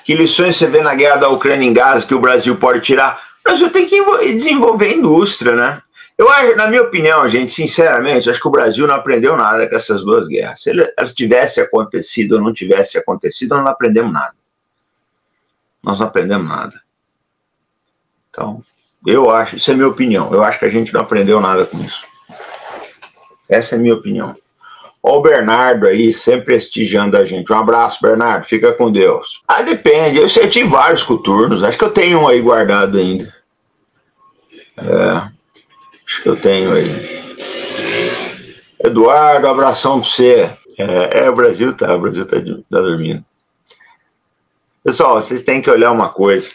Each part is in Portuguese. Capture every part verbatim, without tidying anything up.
Que lições você vê na guerra da Ucrânia em Gaza que o Brasil pode tirar? O Brasil tem que desenvolver indústria, né? Eu acho, na minha opinião, gente, sinceramente, acho que o Brasil não aprendeu nada com essas duas guerras. Se elas tivessem acontecido ou não tivessem acontecido, nós não aprendemos nada. Nós não aprendemos nada. Então, eu acho, isso é minha opinião, eu acho que a gente não aprendeu nada com isso. Essa é a minha opinião. Ó o Bernardo aí, sempre prestigiando a gente. Um abraço, Bernardo, fica com Deus. Ah, depende, eu, eu tive vários coturnos, acho que eu tenho um aí guardado ainda. É, acho que eu tenho aí. Eduardo, abração pra você. É, é o Brasil tá, o Brasil tá, tá dormindo. Pessoal, vocês têm que olhar uma coisa.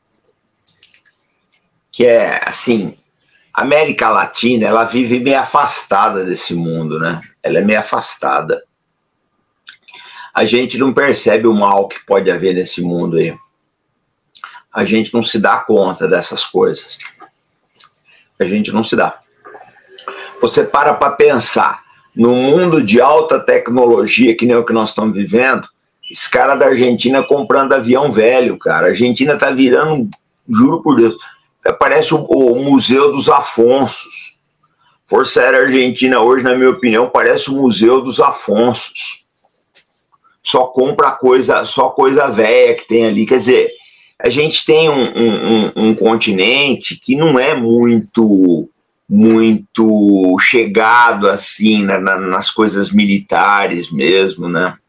Que é, assim, a América Latina, ela vive meio afastada desse mundo, né? Ela é meio afastada. A gente não percebe o mal que pode haver nesse mundo aí. A gente não se dá conta dessas coisas. A gente não se dá. Você para para pensar, no mundo de alta tecnologia, que nem o que nós estamos vivendo, esse cara da Argentina comprando avião velho, cara. A Argentina tá virando, juro por Deus, parece o, o Museu dos Afonsos. Força Aérea Argentina hoje, na minha opinião, parece o Museu dos Afonsos. Só compra coisa, só coisa velha que tem ali. Quer dizer, a gente tem um, um, um, um continente que não é muito, muito chegado assim na, na, nas coisas militares mesmo, né?